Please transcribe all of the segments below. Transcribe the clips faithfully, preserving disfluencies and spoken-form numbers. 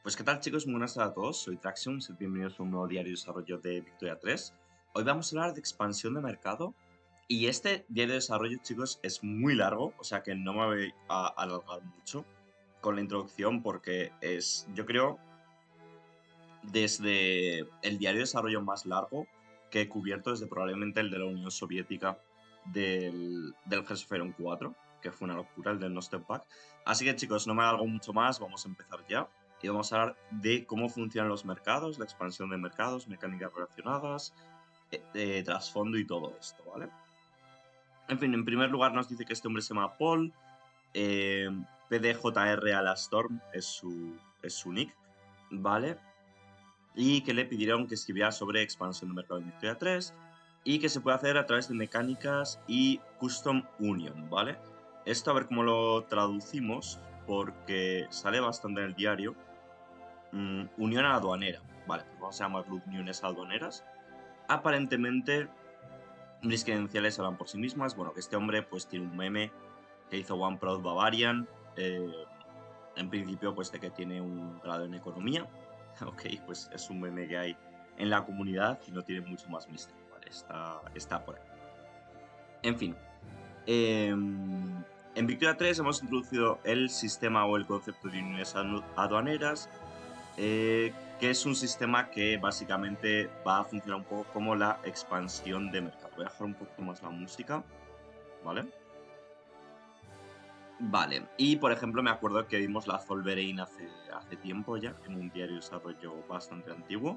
Pues qué tal chicos, muy buenas tardes a todos, soy Traxium, sed bienvenidos a un nuevo diario de desarrollo de Victoria tres. Hoy vamos a hablar de expansión de mercado y este diario de desarrollo chicos es muy largo, o sea que no me voy a alargar mucho con la introducción porque es, yo creo, desde el diario de desarrollo más largo que he cubierto desde probablemente el de la Unión Soviética del, del Hearts of Iron cuatro, que fue una locura el del No Step Back. Así que chicos, no me alargo mucho más, vamos a empezar ya y vamos a hablar de cómo funcionan los mercados, la expansión de mercados, mecánicas relacionadas, eh, eh, trasfondo y todo esto, ¿vale? En fin, en primer lugar nos dice que este hombre se llama Paul, eh, P D J R Alastorm es su, es su nick, ¿vale? Y que le pidieron que escribiera sobre expansión de mercado en Victoria tres y que se puede hacer a través de mecánicas y custom union, ¿vale? Esto a ver cómo lo traducimos porque sale bastante en el diario. Mm, unión aduanera, vale, pues vamos a llamarlo uniones aduaneras. Aparentemente mis credenciales hablan por sí mismas. Bueno, que este hombre pues tiene un meme que hizo One Proud Bavarian, eh, en principio pues de que tiene un grado en economía. Ok, pues es un meme que hay en la comunidad y no tiene mucho más misterio, ¿vale? Está, está por ahí. En fin, eh, en Victoria tres hemos introducido el sistema o el concepto de uniones aduaneras, eh, que es un sistema que básicamente va a funcionar un poco como la expansión de mercado. Voy a bajar un poquito más la música, ¿vale? Vale, y por ejemplo me acuerdo que vimos la Zollverein hace, hace tiempo ya, en un diario de desarrollo bastante antiguo.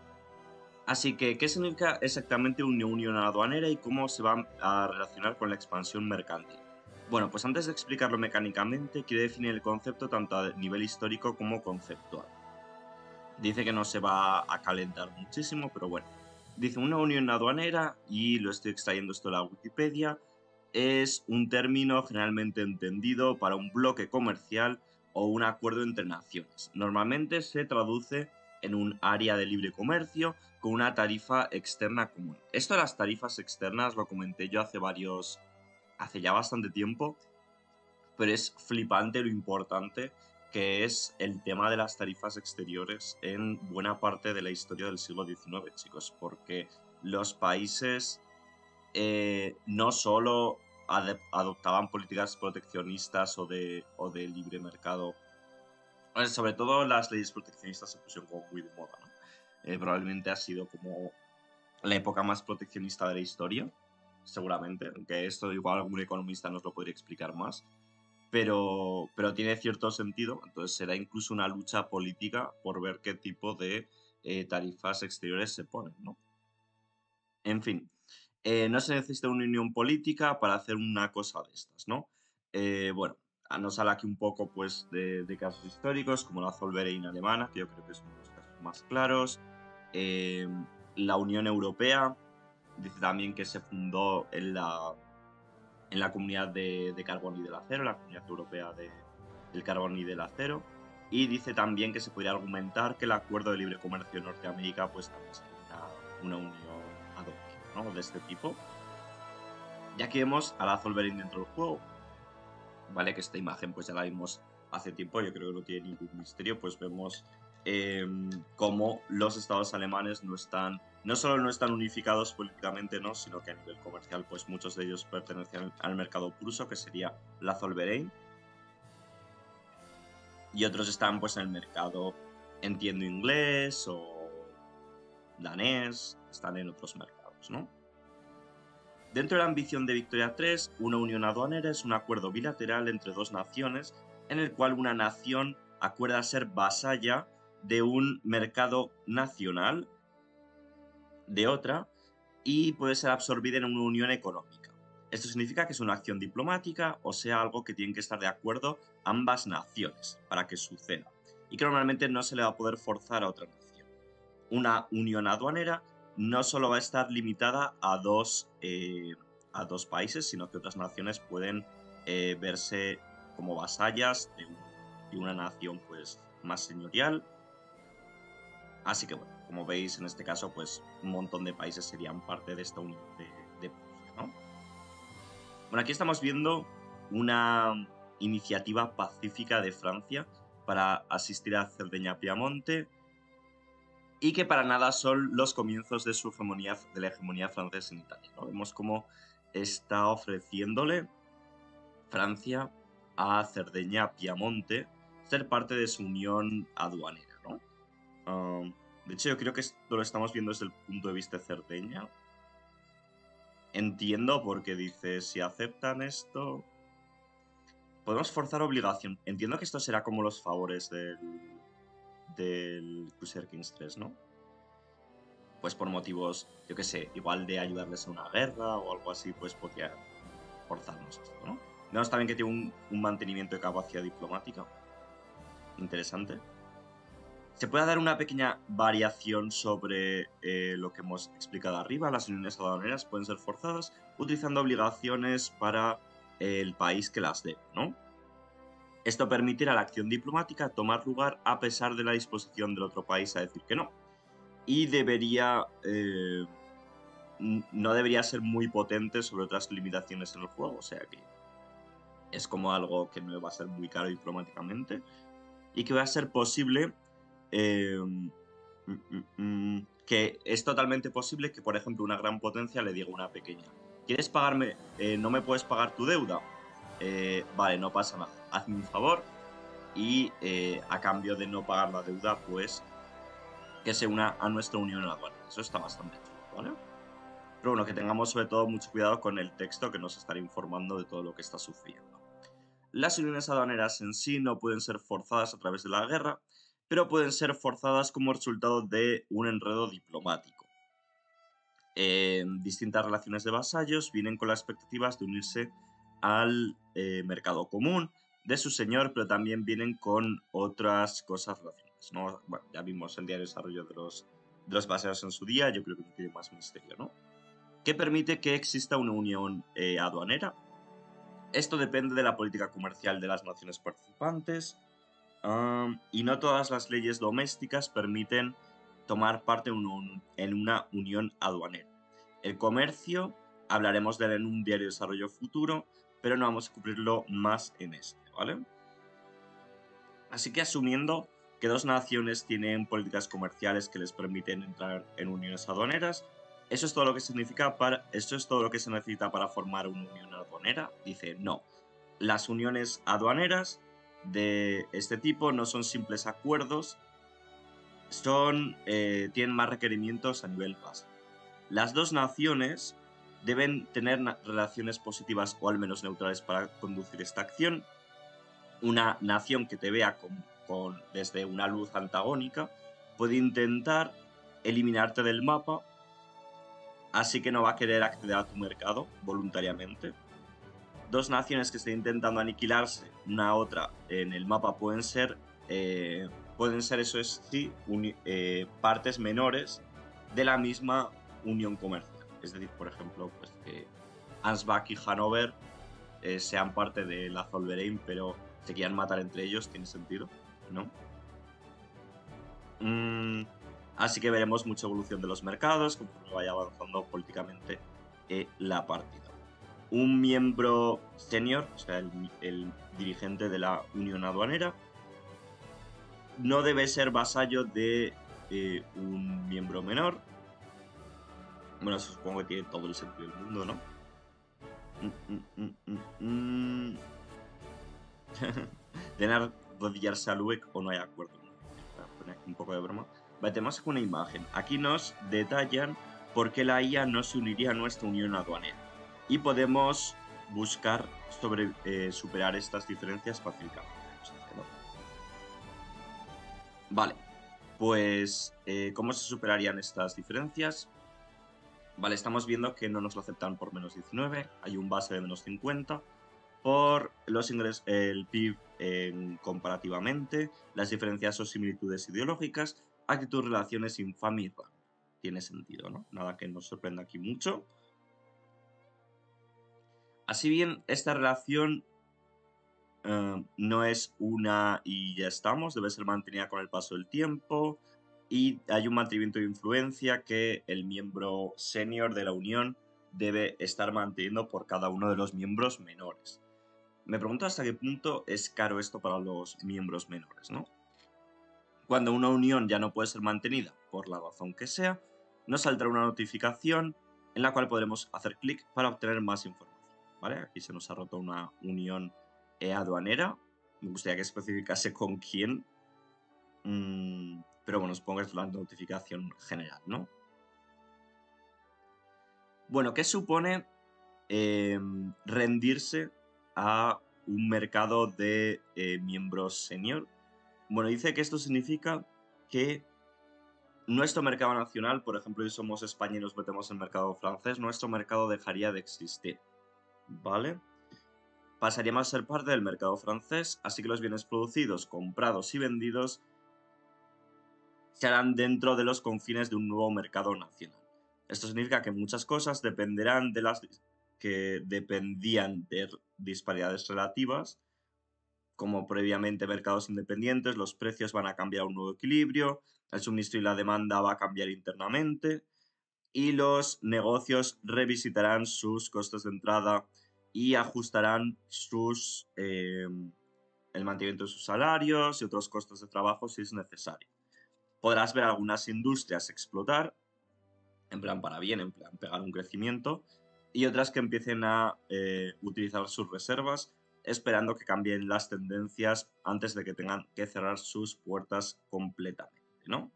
Así que, ¿qué significa exactamente una unión aduanera y cómo se va a relacionar con la expansión mercantil? Bueno, pues antes de explicarlo mecánicamente, quiero definir el concepto tanto a nivel histórico como conceptual. Dice que no se va a calentar muchísimo, pero bueno. Dice una unión aduanera, y lo estoy extrayendo esto de la Wikipedia, es un término generalmente entendido para un bloque comercial o un acuerdo entre naciones. Normalmente se traduce en un área de libre comercio con una tarifa externa común. Esto de las tarifas externas lo comenté yo hace varios, hace ya bastante tiempo, pero es flipante lo importante que es el tema de las tarifas exteriores en buena parte de la historia del siglo diecinueve, chicos, porque los países eh, no solo ad adoptaban políticas proteccionistas o de, o de libre mercado, bueno, sobre todo las leyes proteccionistas se pusieron como muy de moda, ¿no? Eh, probablemente ha sido como la época más proteccionista de la historia, seguramente, aunque esto igual algún economista nos lo podría explicar más, pero, pero tiene cierto sentido, entonces será incluso una lucha política por ver qué tipo de eh, tarifas exteriores se ponen, ¿no? En fin, eh, no se necesita una unión política para hacer una cosa de estas, ¿no? Eh, bueno, nos habla aquí un poco pues, de, de casos históricos, como la Zollverein alemana, que yo creo que es uno de los casos más claros. Eh, la Unión Europea, dice también que se fundó en la, en la comunidad de, de carbón y del acero, la comunidad europea de, del carbón y del acero. Y dice también que se podría argumentar que el acuerdo de libre comercio de Norteamérica pues también sería una, una unión aduanera, ¿no? De este tipo. Ya que vemos a la Zollverein dentro del juego, ¿vale? Que esta imagen pues ya la vimos hace tiempo, yo creo que no tiene ningún misterio, pues vemos eh, cómo los estados alemanes no están, no solo no están unificados políticamente, ¿no? Sino que a nivel comercial pues muchos de ellos pertenecen al mercado pruso, que sería la Zollverein, y otros están pues en el mercado, entiendo, inglés o danés, están en otros mercados, ¿no? Dentro de la ambición de Victoria tres, una unión aduanera es un acuerdo bilateral entre dos naciones en el cual una nación acuerda ser vasalla de un mercado nacional de otra y puede ser absorbida en una unión económica. Esto significa que es una acción diplomática, o sea, algo que tienen que estar de acuerdo ambas naciones para que suceda y que normalmente no se le va a poder forzar a otra nación. Una unión aduanera no solo va a estar limitada a dos, eh, a dos países, sino que otras naciones pueden eh, verse como vasallas de, un, de, una nación pues, más señorial. Así que, bueno, como veis, en este caso, pues un montón de países serían parte de esta unión de, de Prusia, ¿no? Bueno, aquí estamos viendo una iniciativa pacífica de Francia para asistir a Cerdeña-Piamonte y que para nada son los comienzos de su hegemonía, de la hegemonía francesa en Italia, ¿no? Vemos cómo está ofreciéndole Francia a Cerdeña-Piamonte ser parte de su unión aduanera, ¿no? Um, de hecho, yo creo que esto lo estamos viendo desde el punto de vista de Cerdeña. Entiendo porque dice, si aceptan esto, podemos forzar obligación. Entiendo que esto será como los favores del, del Crusader Kings tres, ¿no? Pues por motivos, yo qué sé, igual de ayudarles a una guerra o algo así, pues podría forzarnos esto, ¿no? Vemos también que tiene un, un mantenimiento de capacidad diplomática interesante. Se puede dar una pequeña variación sobre eh, lo que hemos explicado arriba. Las uniones aduaneras pueden ser forzadas utilizando obligaciones para eh, el país que las debe, ¿no? Esto permitirá a la acción diplomática tomar lugar a pesar de la disposición del otro país a decir que no. Y debería... Eh, no debería ser muy potente sobre otras limitaciones en el juego, o sea que es como algo que no va a ser muy caro diplomáticamente y que va a ser posible... Eh, Mm, mm, mm, que es totalmente posible que, por ejemplo, una gran potencia le diga a una pequeña: ¿quieres pagarme? Eh, ¿No me puedes pagar tu deuda? Eh, vale, no pasa nada. Hazme un favor y eh, a cambio de no pagar la deuda, pues que se una a nuestra unión aduanera. Eso está bastante chulo, ¿vale? Pero bueno, que tengamos sobre todo mucho cuidado con el texto que nos estará informando de todo lo que está sucediendo. Las uniones aduaneras en sí no pueden ser forzadas a través de la guerra, pero pueden ser forzadas como resultado de un enredo diplomático. Eh, distintas relaciones de vasallos vienen con las expectativas de unirse al eh, mercado común de su señor, pero también vienen con otras cosas relacionadas, ¿no? Bueno, ya vimos el diario de desarrollo de los, de los vasallos en su día, yo creo que no tiene más misterio, ¿no? Que permite que exista una unión eh, aduanera. Esto depende de la política comercial de las naciones participantes, um, y no todas las leyes domésticas permiten tomar parte en, un, en una unión aduanera. El comercio, hablaremos de él en un diario de desarrollo futuro, pero no vamos a cubrirlo más en este, ¿vale? Así que asumiendo que dos naciones tienen políticas comerciales que les permiten entrar en uniones aduaneras, eso es todo lo que significa para, esto es todo lo que se necesita para formar una unión aduanera. Dice, no, las uniones aduaneras de este tipo no son simples acuerdos, son, eh, tienen más requerimientos a nivel básico. Las dos naciones deben tener relaciones positivas o al menos neutrales para conducir esta acción. Una nación que te vea con, con, desde una luz antagónica puede intentar eliminarte del mapa, así que no va a querer acceder a tu mercado voluntariamente. Dos naciones que estén intentando aniquilarse una a otra en el mapa pueden ser, eh, pueden ser eso es sí, eh, partes menores de la misma unión comercial. Es decir, por ejemplo, pues que Ansbach y Hannover eh, sean parte de la Zollverein, pero se quieran matar entre ellos, tiene sentido, ¿no? Mm, así que veremos mucha evolución de los mercados conforme vaya avanzando políticamente eh, la partida. Un miembro senior, o sea, el, el dirigente de la Unión Aduanera, no debe ser vasallo de eh, un miembro menor. Bueno, eso supongo que tiene todo el sentido del mundo, ¿no? Mm, mm, mm, mm, mm. Deben arrodillarse a Luek o no hay acuerdo. Voy a poner aquí un poco de broma. Vale, tenemos aquí una imagen. Aquí nos detallan por qué la I A no se uniría a nuestra unión aduanera. Y podemos buscar sobre, eh, superar estas diferencias fácilmente. Vale, pues eh, ¿cómo se superarían estas diferencias? Vale, estamos viendo que no nos lo aceptan por menos diecinueve, hay un base de menos cincuenta, por los ingresos, el P I B eh, comparativamente, las diferencias o similitudes ideológicas, actitud, relaciones, infamia. Tiene sentido, ¿no? Nada que nos sorprenda aquí mucho. Así bien, esta relación uh, no es una y ya estamos, debe ser mantenida con el paso del tiempo y hay un mantenimiento de influencia que el miembro senior de la unión debe estar manteniendo por cada uno de los miembros menores. Me pregunto hasta qué punto es caro esto para los miembros menores, ¿no? Cuando una unión ya no puede ser mantenida, por la razón que sea, nos saldrá una notificación en la cual podremos hacer clic para obtener más información, ¿vale? Aquí se nos ha roto una unión eh, aduanera. Me gustaría que especificase con quién, mm, pero bueno, supongo que es la notificación general, ¿no? Bueno, ¿qué supone eh, rendirse a un mercado de eh, miembros senior? Bueno, dice que esto significa que nuestro mercado nacional, por ejemplo, si somos España y nos metemos en el mercado francés, nuestro mercado dejaría de existir, ¿vale? Pasaríamos a ser parte del mercado francés, así que los bienes producidos, comprados y vendidos se harán dentro de los confines de un nuevo mercado nacional. Esto significa que muchas cosas dependerán de las que dependían de disparidades relativas, como previamente mercados independientes, los precios van a cambiar a un nuevo equilibrio, el suministro y la demanda va a cambiar internamente y los negocios revisitarán sus costes de entrada y ajustarán sus, eh, el mantenimiento de sus salarios y otros costes de trabajo si es necesario. Podrás ver algunas industrias explotar, en plan para bien, en plan pegar un crecimiento, y otras que empiecen a eh, utilizar sus reservas esperando que cambien las tendencias antes de que tengan que cerrar sus puertas completamente, ¿no?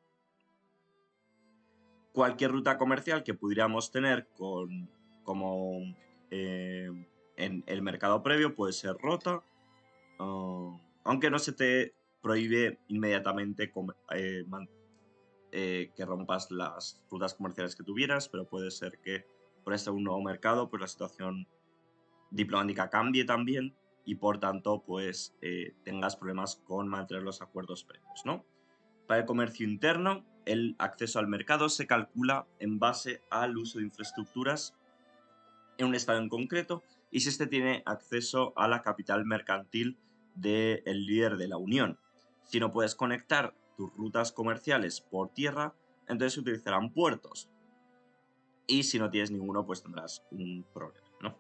Cualquier ruta comercial que pudiéramos tener con, como eh, en el mercado previo puede ser rota, uh, aunque no se te prohíbe inmediatamente eh, eh, que rompas las rutas comerciales que tuvieras, pero puede ser que por este un nuevo mercado, pues la situación diplomática cambie también y por tanto, pues eh, tengas problemas con mantener los acuerdos previos, ¿no? Para el comercio interno, el acceso al mercado se calcula en base al uso de infraestructuras en un estado en concreto y si éste tiene acceso a la capital mercantil del líder de la Unión. Si no puedes conectar tus rutas comerciales por tierra, entonces se utilizarán puertos. Y si no tienes ninguno, pues tendrás un problema, ¿no?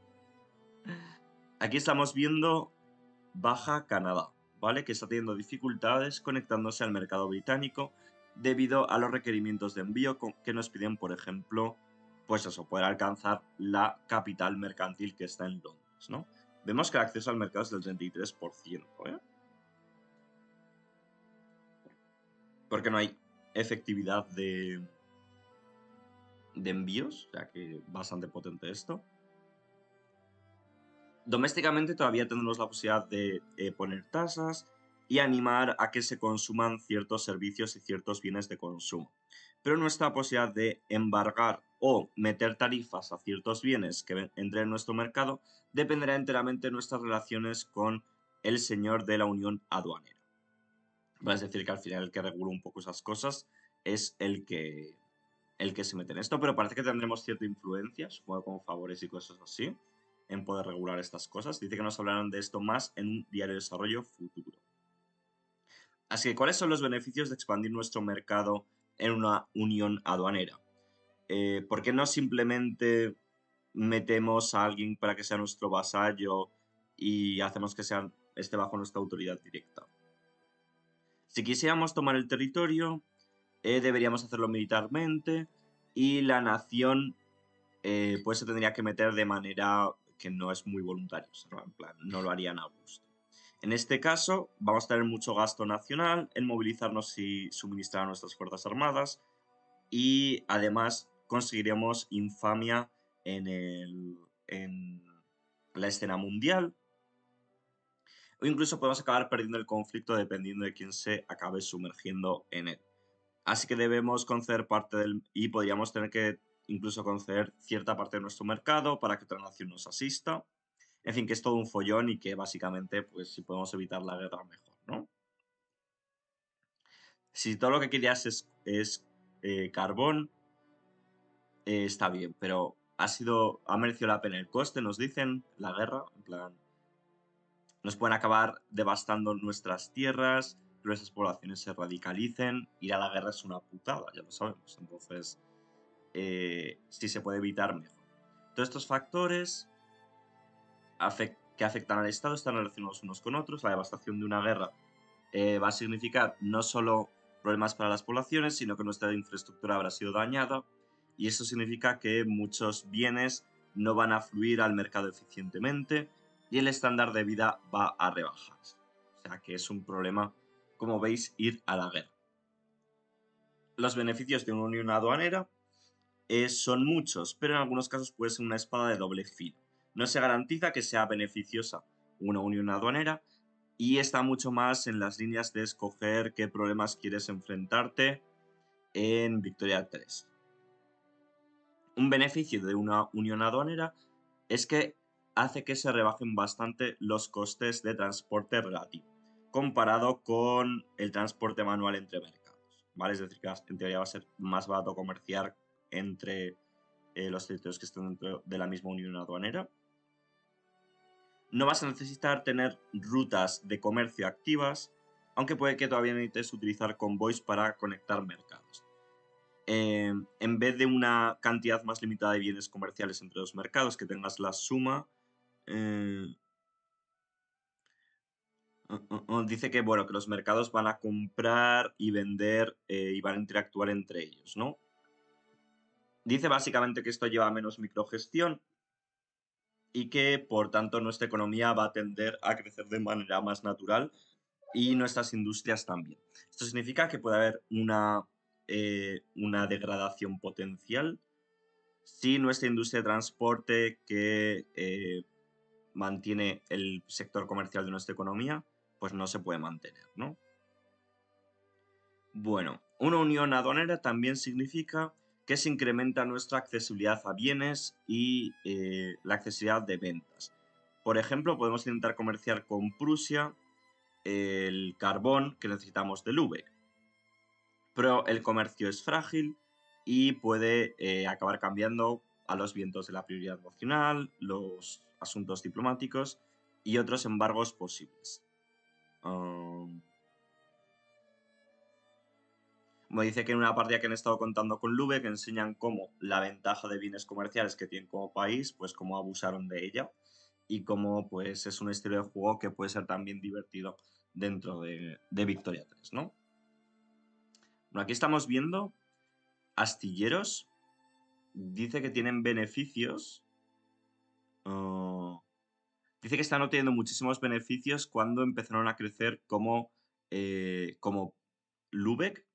Aquí estamos viendo Baja Canadá, ¿vale? Que está teniendo dificultades conectándose al mercado británico debido a los requerimientos de envío que nos piden, por ejemplo, pues eso, poder alcanzar la capital mercantil que está en Londres, ¿no? Vemos que el acceso al mercado es del treinta y tres por ciento, ¿eh? Porque no hay efectividad de, de envíos, o sea que bastante potente esto. Domésticamente todavía tenemos la posibilidad de eh, poner tasas y animar a que se consuman ciertos servicios y ciertos bienes de consumo. Pero nuestra posibilidad de embargar o meter tarifas a ciertos bienes que entren en nuestro mercado dependerá enteramente de nuestras relaciones con el señor de la Unión Aduanera. Es decir, que al final el que regula un poco esas cosas es el que, el que se mete en esto, pero parece que tendremos cierta influencia, supongo como favores y cosas así, en poder regular estas cosas. Dice que nos hablarán de esto más en un diario de desarrollo futuro. Así que, ¿cuáles son los beneficios de expandir nuestro mercado en una unión aduanera? Eh, ¿Por qué no simplemente metemos a alguien para que sea nuestro vasallo y hacemos que sea, esté bajo nuestra autoridad directa? Si quisiéramos tomar el territorio, eh, deberíamos hacerlo militarmente y la nación eh, pues se tendría que meter de manera que no es muy voluntaria, en plan, no lo harían a gusto. En este caso, vamos a tener mucho gasto nacional en movilizarnos y suministrar a nuestras fuerzas armadas y además conseguiremos infamia en, el, en la escena mundial o incluso podemos acabar perdiendo el conflicto dependiendo de quién se acabe sumergiendo en él. Así que debemos conceder parte del... y podríamos tener que incluso conceder cierta parte de nuestro mercado para que otra nación nos asista. En fin, que es todo un follón y que básicamente, pues si podemos evitar la guerra, mejor, ¿no? Si todo lo que querías es, es eh, carbón, eh, está bien, pero ha sido, ha merecido la pena el coste, nos dicen, la guerra, en plan, nos pueden acabar devastando nuestras tierras, nuestras poblaciones se radicalicen, ir a la guerra es una putada, ya lo sabemos, entonces, eh, si se puede evitar, mejor. Todos estos factores afect que afectan al Estado están relacionados unos con otros. La devastación de una guerra eh, va a significar no solo problemas para las poblaciones, sino que nuestra infraestructura habrá sido dañada y eso significa que muchos bienes no van a fluir al mercado eficientemente y el estándar de vida va a rebajarse. O sea que es un problema, como veis, ir a la guerra. Los beneficios de una unión aduanera eh, son muchos, pero en algunos casos puede ser una espada de doble filo. No se garantiza que sea beneficiosa una unión aduanera y está mucho más en las líneas de escoger qué problemas quieres enfrentarte en Victoria tres. Un beneficio de una unión aduanera es que hace que se rebajen bastante los costes de transporte relativo, comparado con el transporte manual entre mercados, ¿vale? Es decir, que en teoría va a ser más barato comerciar entre eh, los territorios que están dentro de la misma unión aduanera. No vas a necesitar tener rutas de comercio activas, aunque puede que todavía necesites utilizar convoys para conectar mercados. Eh, en vez de una cantidad más limitada de bienes comerciales entre los mercados, que tengas la suma. Eh, uh, uh, uh, dice que, bueno, que los mercados van a comprar y vender eh, y van a interactuar entre ellos, ¿no? Dice básicamente que esto lleva a menos microgestión y que, por tanto, nuestra economía va a tender a crecer de manera más natural y nuestras industrias también. Esto significa que puede haber una, eh, una degradación potencial si nuestra industria de transporte que eh, mantiene el sector comercial de nuestra economía, pues no se puede mantener, ¿no? Bueno, una unión aduanera también significa que se incrementa nuestra accesibilidad a bienes y eh, la accesibilidad de ventas. Por ejemplo, podemos intentar comerciar con Prusia el carbón que necesitamos de Lübeck, pero el comercio es frágil y puede eh, acabar cambiando a los vientos de la prioridad nacional, los asuntos diplomáticos y otros embargos posibles. Um, como dice que en una partida que han estado contando con Lübeck enseñan cómo la ventaja de bienes comerciales que tienen como país, pues cómo abusaron de ella y cómo pues es un estilo de juego que puede ser también divertido dentro de, de Victoria tres, ¿no? Bueno, aquí estamos viendo astilleros. Dice que tienen beneficios. Uh, dice que están obteniendo muchísimos beneficios cuando empezaron a crecer como, eh, como Lübeck,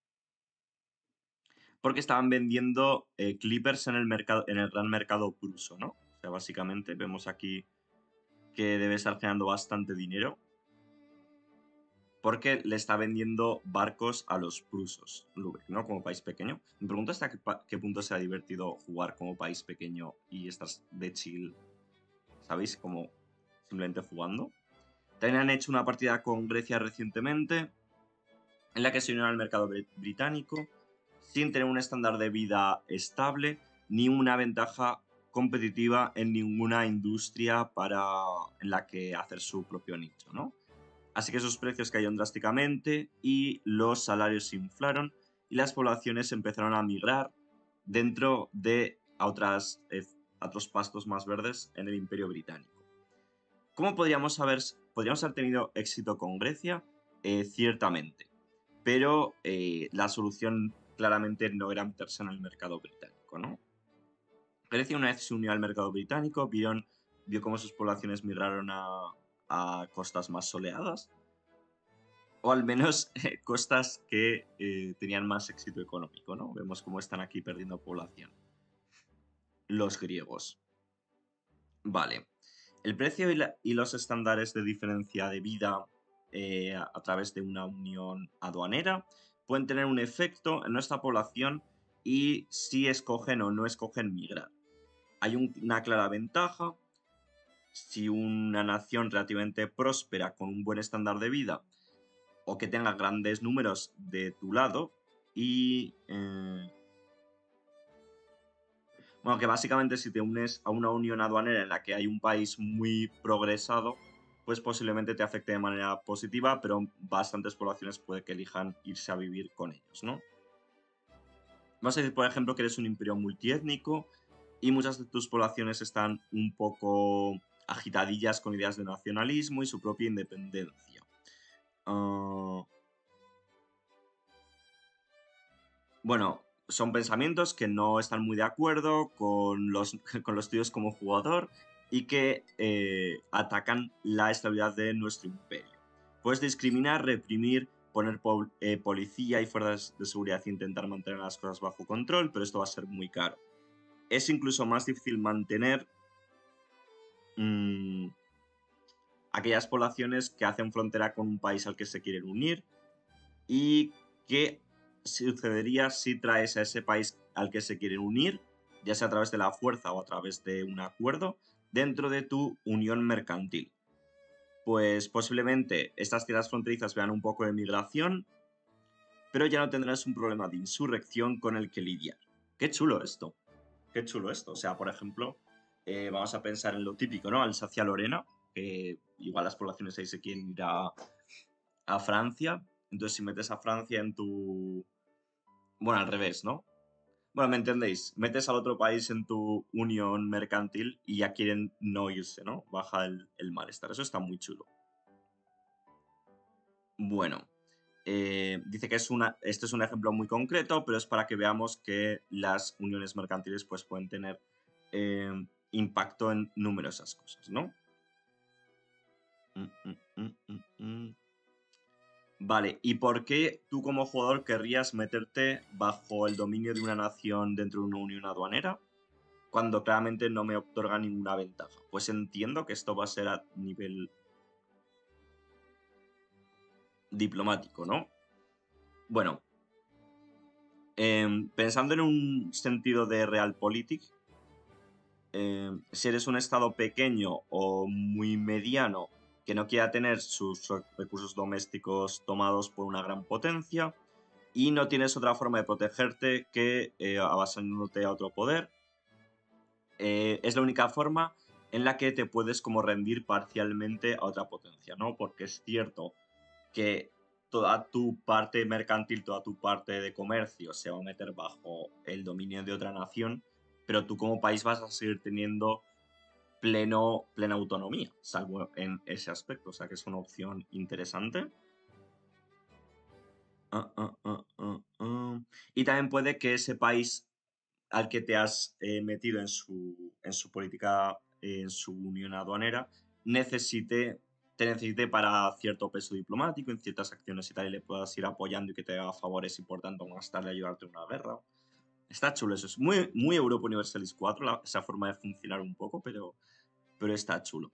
porque estaban vendiendo eh, clippers en el mercado, en el gran mercado pruso, ¿no? O sea, básicamente vemos aquí que debe estar generando bastante dinero porque le está vendiendo barcos a los prusos, Lübeck, ¿no? Como país pequeño. Me pregunto hasta qué, qué punto sea divertido jugar como país pequeño y estás de chill, ¿sabéis? Como simplemente jugando. También han hecho una partida con Grecia recientemente en la que se unieron al mercado británico sin tener un estándar de vida estable ni una ventaja competitiva en ninguna industria para, en la que hacer su propio nicho, ¿no? Así que sus precios cayeron drásticamente y los salarios se inflaron y las poblaciones empezaron a migrar dentro de a otras, eh, otros pastos más verdes en el Imperio Británico. ¿Cómo podríamos haber, podríamos haber tenido éxito con Grecia? Eh, ciertamente, pero eh, la solución claramente no era meterse en el mercado británico, ¿no? Grecia una vez se unió al mercado británico, vieron, vio cómo sus poblaciones migraron a, a costas más soleadas, o al menos eh, costas que eh, tenían más éxito económico, ¿no? Vemos cómo están aquí perdiendo población. Los griegos. Vale. El precio y, la, y los estándares de diferencia de vida eh, a, a través de una unión aduanera pueden tener un efecto en nuestra población y si escogen o no escogen migrar. Hay un, una clara ventaja si una nación relativamente próspera con un buen estándar de vida o que tenga grandes números de tu lado y... Eh, bueno, que básicamente si te unes a una unión aduanera en la que hay un país muy progresado, pues posiblemente te afecte de manera positiva, pero bastantes poblaciones puede que elijan irse a vivir con ellos, ¿no? Vamos a decir, por ejemplo, que eres un imperio multiétnico y muchas de tus poblaciones están un poco agitadillas con ideas de nacionalismo y su propia independencia. Uh, bueno, son pensamientos que no están muy de acuerdo con los, con los tuyos como jugador y que eh, atacan la estabilidad de nuestro imperio. Puedes discriminar, reprimir, poner po eh, policía y fuerzas de seguridad e intentar mantener las cosas bajo control, pero esto va a ser muy caro. Es incluso más difícil mantener mmm, aquellas poblaciones que hacen frontera con un país al que se quieren unir y qué sucedería si traes a ese país al que se quieren unir, ya sea a través de la fuerza o a través de un acuerdo, dentro de tu unión mercantil. Pues posiblemente estas tierras fronterizas vean un poco de migración, pero ya no tendrás un problema de insurrección con el que lidiar. Qué chulo esto, qué chulo esto. O sea, por ejemplo, eh, vamos a pensar en lo típico, ¿no? Alsacia-Lorena, que igual las poblaciones ahí se quieren ir a, a Francia. Entonces, si metes a Francia en tu... Bueno, al revés, ¿no? Bueno, ¿me entendéis? Metes al otro país en tu unión mercantil y ya quieren no irse, ¿no? Baja el, el malestar. Eso está muy chulo. Bueno, eh, dice que es una, este es un ejemplo muy concreto, pero es para que veamos que las uniones mercantiles pues, pueden tener eh, impacto en numerosas cosas, ¿no? Mm, mm, mm, mm, mm. Vale, ¿y por qué tú como jugador querrías meterte bajo el dominio de una nación dentro de una unión aduanera cuando claramente no me otorga ninguna ventaja? Pues entiendo que esto va a ser a nivel diplomático, ¿no? Bueno, eh, pensando en un sentido de realpolitik, eh, si eres un estado pequeño o muy mediano que no quiera tener sus recursos domésticos tomados por una gran potencia, y no tienes otra forma de protegerte que eh, avasallándote a otro poder. Eh, es la única forma en la que te puedes como rendir parcialmente a otra potencia, ¿no? Porque es cierto que toda tu parte mercantil, toda tu parte de comercio se va a meter bajo el dominio de otra nación, pero tú como país vas a seguir teniendo pleno, plena autonomía, salvo en ese aspecto, o sea que es una opción interesante. Uh, uh, uh, uh, uh. Y también puede que ese país al que te has eh, metido en su, en su política, eh, en su unión aduanera, necesite, te necesite para cierto peso diplomático, en ciertas acciones y tal, y le puedas ir apoyando y que te haga favores y por tanto más tarde ayudarte en una guerra. Está chulo eso, es muy, muy Europa Universalis cuatro, la, esa forma de funcionar un poco, pero, pero está chulo.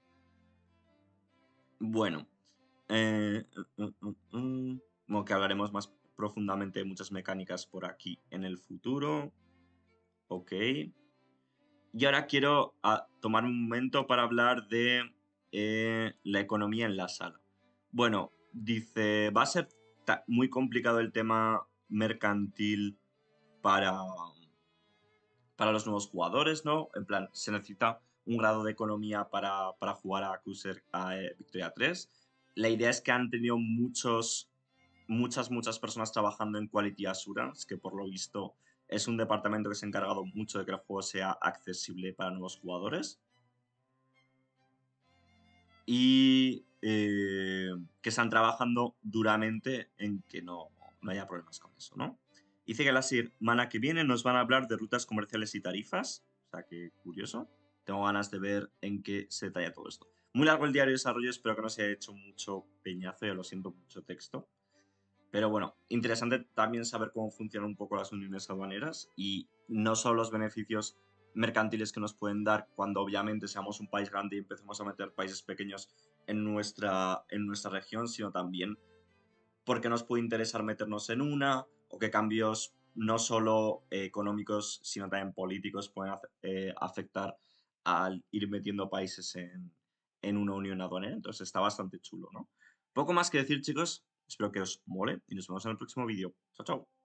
Bueno, eh, uh, uh, uh, uh. Bueno, que hablaremos más profundamente de muchas mecánicas por aquí en el futuro. Ok. Y ahora quiero ah, tomar un momento para hablar de eh, la economía en la sala. Bueno, dice, va a ser muy complicado el tema mercantil para, para los nuevos jugadores, ¿no? En plan, se necesita un grado de economía para, para jugar a Cruiser a eh, Victoria tres. La idea es que han tenido muchos, muchas, muchas personas trabajando en Quality Assurance, que por lo visto es un departamento que se ha encargado mucho de que el juego sea accesible para nuevos jugadores. Y eh, que están trabajando duramente en que no, no haya problemas con eso, ¿no? Dice que la semana que viene nos van a hablar de rutas comerciales y tarifas. O sea, que curioso. Tengo ganas de ver en qué se detalla todo esto. Muy largo el diario de desarrollo, espero que no se haya hecho mucho peñazo, ya lo siento, mucho texto. Pero bueno, interesante también saber cómo funcionan un poco las uniones aduaneras y no solo los beneficios mercantiles que nos pueden dar cuando obviamente seamos un país grande y empecemos a meter países pequeños en nuestra, en nuestra región, sino también porque nos puede interesar meternos en una o qué cambios no solo eh, económicos, sino también políticos pueden eh, afectar al ir metiendo países en, en una unión aduanera. Entonces está bastante chulo, ¿no? Poco más que decir, chicos. Espero que os mole y nos vemos en el próximo vídeo. Chao, chao.